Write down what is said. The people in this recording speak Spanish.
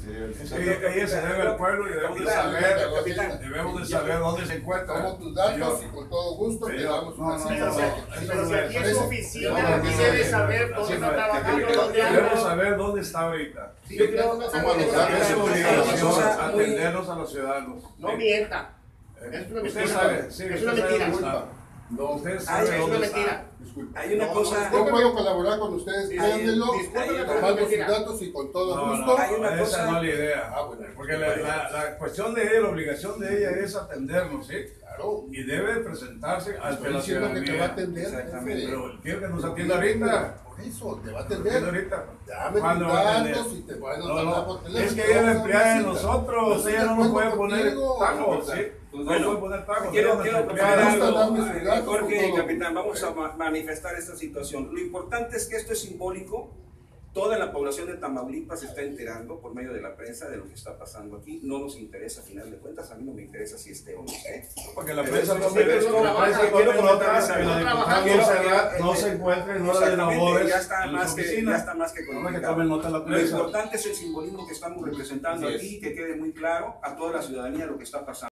Es que ella se debe al pueblo y debemos de saber dónde se encuentra. Tomo tus datos y con todo gusto te damos una cita. Pero si aquí es su oficina, aquí debe saber dónde está trabajando, dónde anda. Debemos saber dónde está ahorita. Sí, yo creo que Es su obligación atendernos a los ciudadanos. no mienta. Usted sabe, sí, Es una usted sabe mentira. dónde está. No, Usted Es sabe una dónde mentira. está. disculpa. Hay una cosa. Yo puedo colaborar con ustedes, créanmelo. Discúlpeme, pero es Tomando sus mentira. datos y con todo No, gusto. Hay una esa cosa- no es la idea. Ah, bueno. Porque la cuestión de ella, la obligación de ella es atendernos, ¿sí? Claro. Y debe presentarse ante Estoy la diciendo que te va a ciudadanía. atender. Exactamente, jefe. Pero quiero que nos atienda ahorita. Por eso, te va a Atienda atender. ahorita. Dame tus ¿Cuándo va a atender? datos y te van a No, hablar por no, teléfono. es que ella es la empleada de Yo nosotros, estoy ella de no nos acuerdo puede poner contigo. tajos, ¿sí? Pues No bueno, puede poner tajos. Quiero ella es nuestra proponer empleada. gusta algo, darme sus datos Jorge con y todo. capitán, vamos a manifestar esta situación. Lo importante es que esto es simbólico. Toda la población de Tamaulipas se está enterando por medio de la prensa de lo que está pasando aquí. No nos interesa, a final de cuentas, a mí no me interesa si esté o no esté. Porque la Pero prensa eso no sí, mete pero la prensa quiero come comentar notas esa- que la no diputada trabajamos, Monserrat no se encuentra en hora de Exactamente, labores ya está en más su que, oficina. ya está más que No que comunicado. tomen nota la Lo prensa. importante es el simbolismo que estamos representando Así es. aquí, que quede muy claro a toda la ciudadanía lo que está pasando.